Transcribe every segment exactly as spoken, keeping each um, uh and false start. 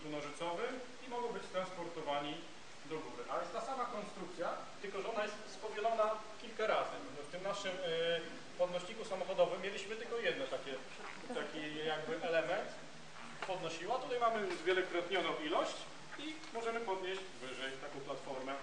silniku nożycowym i mogą być transportowani do góry. A jest ta sama konstrukcja, tylko że ona jest spowielona kilka razy. W tym naszym podnośniku samochodowym mieliśmy tylko jedno takie, taki jakby element, podnosiła. Tutaj mamy zwielokrotnioną ilość i możemy podnieść wyżej taką platformę.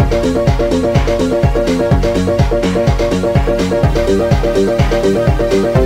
We'll be right back.